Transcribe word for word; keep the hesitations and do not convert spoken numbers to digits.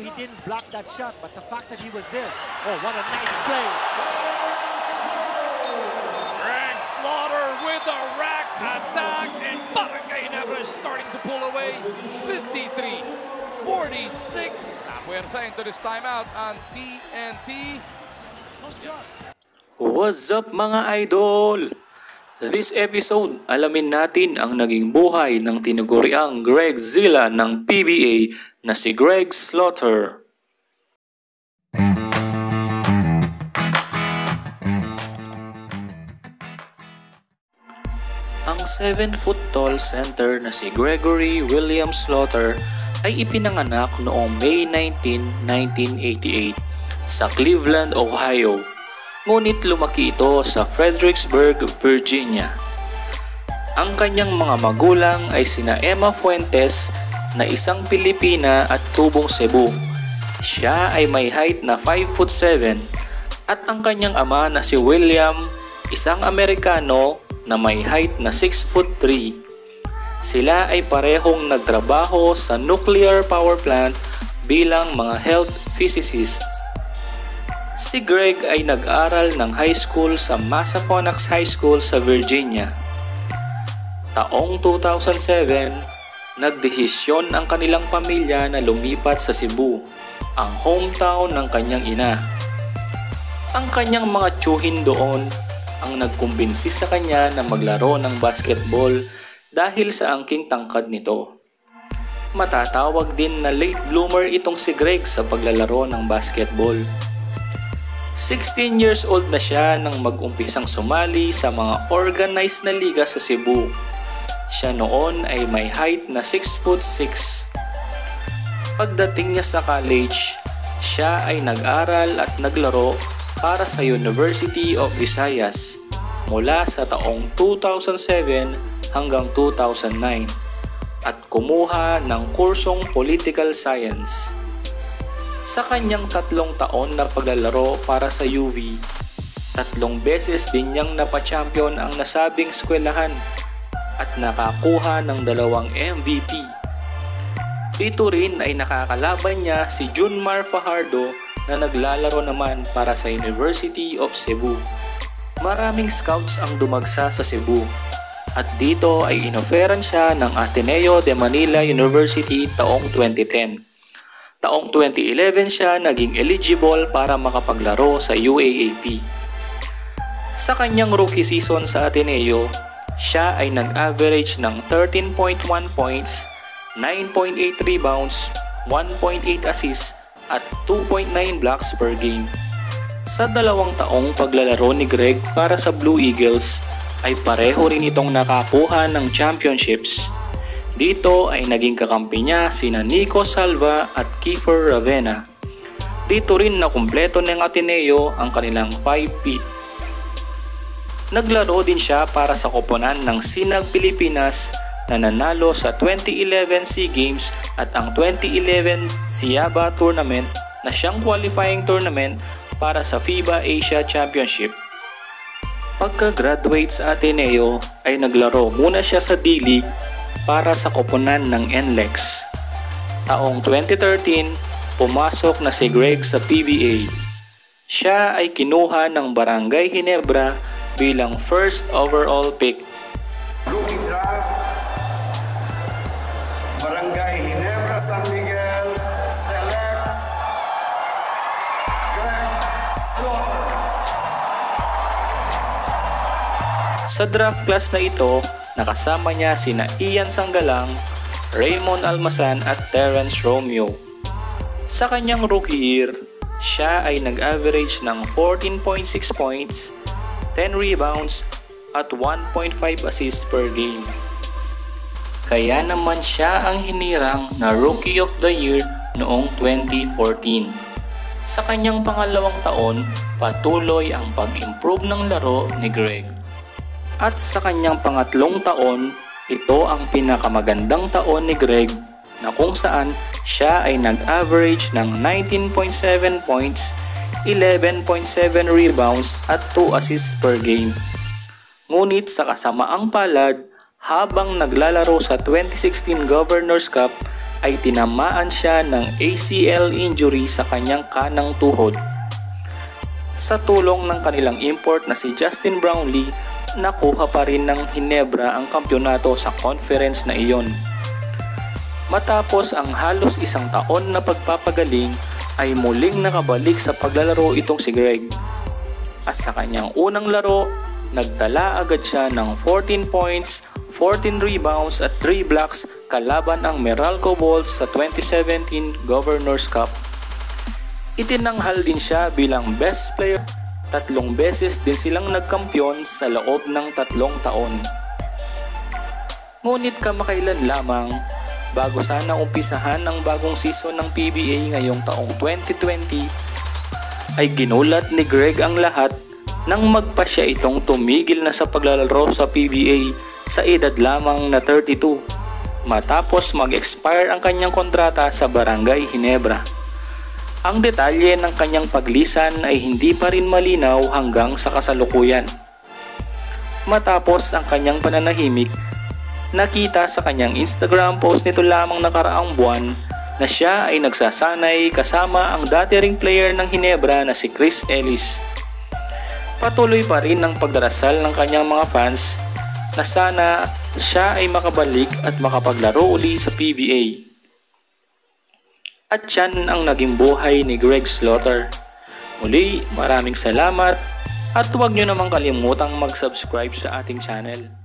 he didn't block that shot, but the fact that he was there. Oh, what a nice play. Greg Slaughter with a rack attack, and Barangay Ginebra is starting to pull away. fifty-three forty-six. Napuwersa into this timeout ang T N T. What's up mga idol? This episode, alamin natin ang naging buhay ng tinaguriang Greg Zilla ng P B A na si Greg Slaughter. Ang seven foot tall center na si Gregory William Slaughter ay ipinanganak noong May nineteenth, nineteen eighty-eight sa Cleveland, Ohio. Ngunit lumaki ito sa Fredericksburg, Virginia. Ang kanyang mga magulang ay sina Emma Fuentes na isang Pilipina at tubong Cebu. Siya ay may height na five foot seven at ang kanyang ama na si William, isang Amerikano na may height na six foot three. Sila ay parehong nagtrabaho sa nuclear power plant bilang mga health physicists. Si Greg ay nag-aral ng high school sa Massaponax High School sa Virginia. Taong two thousand seven, nagdesisyon ang kanilang pamilya na lumipat sa Cebu, ang hometown ng kanyang ina. Ang kanyang mga tiyuhin doon ang nagkumbinsi sa kanya na maglaro ng basketball dahil sa angking tangkad nito. Matatawag din na late bloomer itong si Greg sa paglalaro ng basketball. sixteen years old na siya nang mag-umpisang sumali sa mga organized na liga sa Cebu. Siya noon ay may height na six foot six. Pagdating niya sa college, siya ay nag-aral at naglaro para sa University of Visayas mula sa taong two thousand seven hanggang two thousand nine at kumuha ng kursong Political Science. Sa kanyang tatlong taon na paglalaro para sa U V, tatlong beses din niyang napachampion ang nasabing eskwelahan at nakakuha ng dalawang M V P. Dito rin ay nakakalaban niya si Junmar Fajardo na naglalaro naman para sa University of Cebu. Maraming scouts ang dumagsa sa Cebu at dito ay inoferan siya ng Ateneo de Manila University taong twenty ten. Taong twenty eleven siya naging eligible para makapaglaro sa U A A P. Sa kanyang rookie season sa Ateneo, siya ay nag-average ng thirteen point one points, nine point eight rebounds, one point eight assists at two point nine blocks per game. Sa dalawang taong paglalaro ni Greg para sa Blue Eagles, ay pareho rin itong nakakuha ng championships. Dito ay naging kakampi niya sina Nico Salva at Kiefer Ravena. Dito rin na kumpleto ng Ateneo ang kanilang five-peat. Naglaro din siya para sa koponan ng Sinag Pilipinas na nanalo sa twenty eleven SEA Games at ang twenty eleven Siaba Tournament na siyang qualifying tournament para sa FIBA Asia Championship. Pagka-graduate sa Ateneo ay naglaro muna siya sa D-League para sa koponan ng N L E X. Taong twenty thirteen, pumasok na si Greg sa P B A. Siya ay kinuha ng Barangay Ginebra bilang first overall pick. Rookie draft, Barangay Ginebra San Miguel selects Greg Slaughter. Sa draft class na ito, nakasama niya sina Ian Sanggalang, Raymond Almasan at Terrence Romeo. Sa kanyang rookie year, siya ay nag-average ng fourteen point six points, ten rebounds at one point five assists per game. Kaya naman siya ang hinirang na Rookie of the Year noong twenty fourteen. Sa kanyang pangalawang taon, patuloy ang pag-improve ng laro ni Greg. At sa kanyang pangatlong taon, ito ang pinakamagandang taon ni Greg na kung saan siya ay nag-average ng nineteen point seven points, eleven point seven rebounds at two assists per game. Ngunit sa kasamaang palad, habang naglalaro sa twenty sixteen Governors Cup ay tinamaan siya ng A C L injury sa kanyang kanang tuhod. Sa tulong ng kanilang import na si Justin Brownlee, nakuha pa rin ng Ginebra ang kampyonato sa conference na iyon. Matapos ang halos isang taon na pagpapagaling ay muling nakabalik sa paglalaro itong si Greg. At sa kanyang unang laro, nagtala agad siya ng fourteen points, fourteen rebounds at three blocks kalaban ang Meralco Bolts sa twenty seventeen Governors Cup. Itinanghal din siya bilang best player. Tatlong beses din silang nagkampiyon sa loob ng tatlong taon. Ngunit kamakailan lamang, bago sana umpisahan ang bagong season ng P B A ngayong taong twenty twenty, ay ginulat ni Greg ang lahat nang magpasya itong tumigil na sa paglalaro sa P B A sa edad lamang na thirty-two matapos mag-expire ang kanyang kontrata sa Barangay Ginebra. Ang detalye ng kanyang paglisan ay hindi pa rin malinaw hanggang sa kasalukuyan. Matapos ang kanyang pananahimik, nakita sa kanyang Instagram post nito lamang nakaraang buwan na siya ay nagsasanay kasama ang dati ring player ng Ginebra na si Chris Ellis. Patuloy pa rin ang pagdarasal ng kanyang mga fans na sana siya ay makabalik at makapaglaro uli sa P B A. At yan ang naging buhay ni Greg Slaughter. Muli, maraming salamat at huwag nyo namang kalimutang mag-subscribe sa ating channel.